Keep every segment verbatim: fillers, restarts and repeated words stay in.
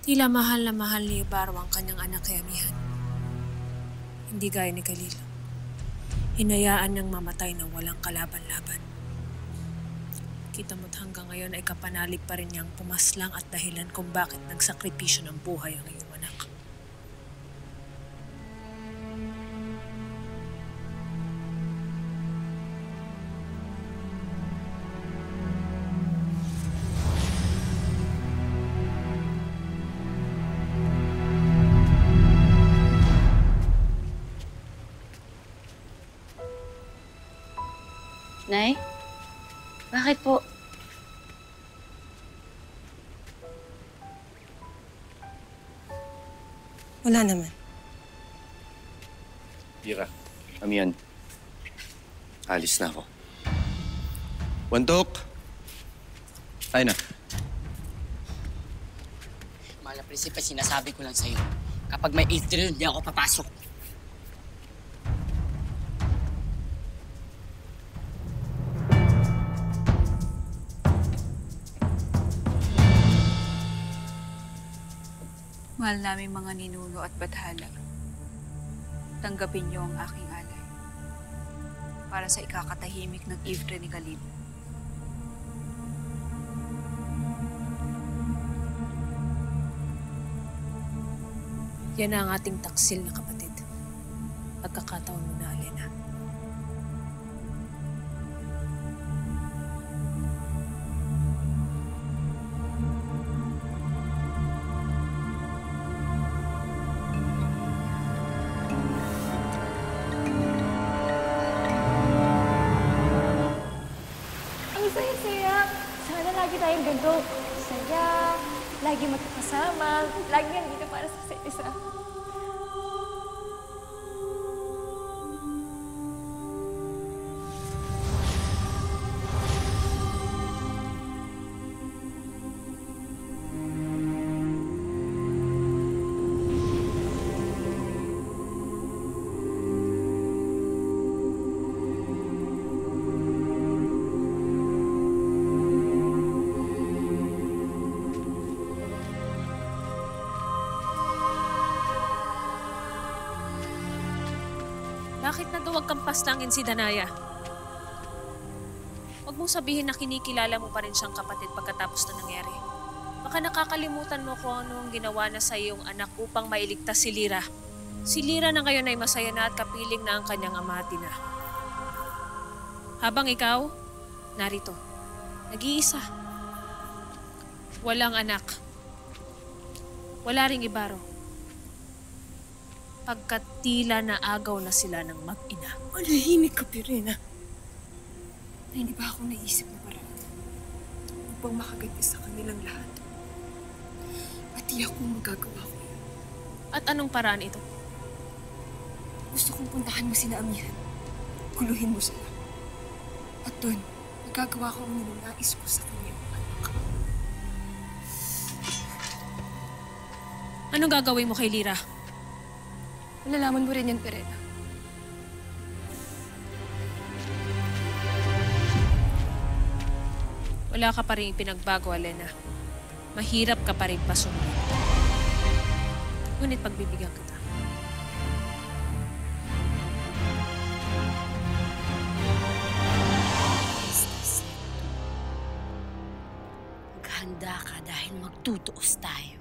Tila mahal na mahal ni Ibarra ang kanyang anak kay Amihan. Hindi gaya ni Khalil. Hinayaan niyang mamatay na walang kalaban-laban. Kita mo't hanggang ngayon ay kapanalig pa rin niyang pumaslang at dahilan kung bakit nagsakripisyo ng buhay ang iyong anak. Nay? Bakit po? Wala naman. Pira, Amihan. Alis na ako. Wantok! Ay na. Mahal na prinsipe, sinasabi ko lang sa'yo. Kapag may eighth drill, di ako papasok. Mahal namin mga ninuno at bathala. Tanggapin niyo ang aking alay para sa ikakatahimik ng ifre ni Khalil. Yan ang ating taksil na kapatid. Pagkakataon mo na, Alena. Lagi tayong ganito. Saya, lagi magkakasama, lagi nandito para sa isa't isa. Bakit na duwag kang paslangin si Danaya? Huwag mong sabihin na kinikilala mo pa rin siyang kapatid pagkatapos na nangyari. Baka nakakalimutan mo kung ano ang ginawa na sa iyong anak upang mailigtas si Lira. Si Lira na ngayon ay masaya na at kapiling na ang kanyang amati na. Habang ikaw, narito, nag-iisa. Walang anak. Wala ring Ibarra. Pagkat tila na agaw na sila ng mag-ina. Manahimik ka, Pirena. Na hindi ba ako naisip na parang upang makaganti sa kanilang lahat? At di ako magagawa ko yun. At anong paraan ito? Gusto kong puntahan mo sina Amihan. Guluhin mo sila. At doon, magagawa ko ang ninanais ko sa kanyang anak. Anong gagawin mo kay Lira? Malalaman mo rin yan, Pirena. Wala ka pa rin ipinagbago, Alena. Mahirap ka pa rin pasunod. Ngunit pagbibigyan kita. Maghanda ka dahil magtutuos tayo.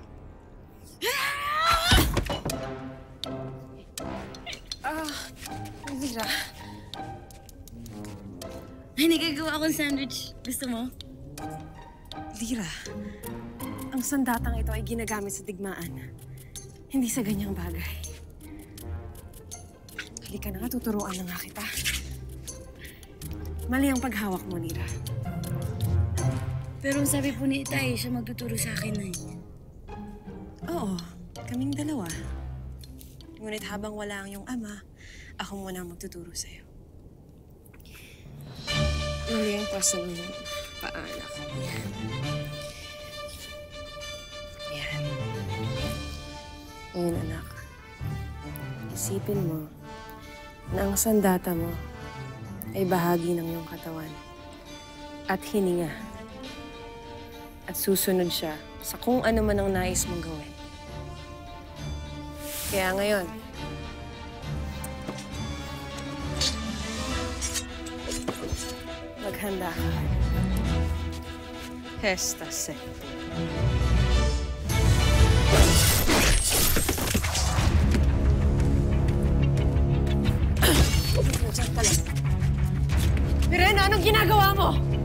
Ah, Lira. Ay, nagagawa akong sandwich. Gusto mo? Lira, ang sandatang ito ay ginagamit sa digmaan. Hindi sa ganyang bagay. Halika na nga, tuturuan na nga kita. Mali ang paghawak mo, Lira. Pero sabi po ni Itay, siya magtuturo sa akin na yun. Oo, kaming dalawa. Ngunit habang wala ang iyong ama, ako muna ang magtuturo sa'yo. Mali ang paso ng paanak. Yan. Yan. Ngayon, anak. Isipin mo na ang sandata mo ay bahagi ng iyong katawan at hininga. At susunod siya sa kung ano man ang nais mong gawin. Kaya ngayon, maghanda ka. Hesta Secto. Pirena, anong ginagawa mo?